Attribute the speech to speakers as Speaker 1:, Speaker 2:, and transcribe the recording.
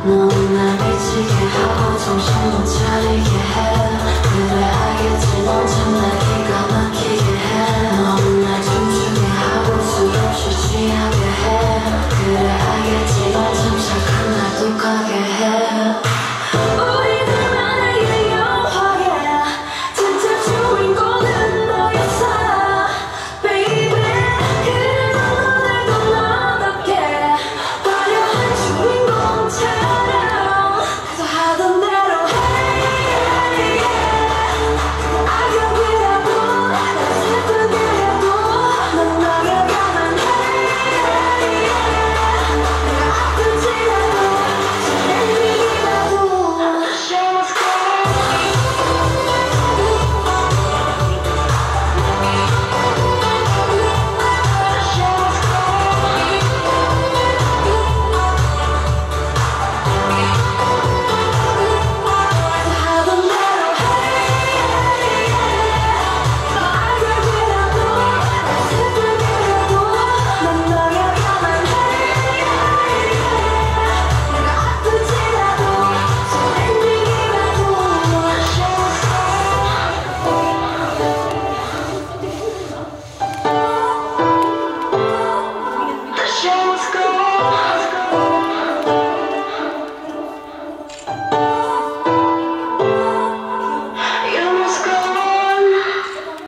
Speaker 1: 너는 날 미치게 하고 정신 못 차리게 해. 그래 알겠지 넌 참 날 기가 막히게 해. 너는 날 춤추게 하고 수없이 취하게 해. 그래 알겠지 넌 참 착한 날 독하게 해.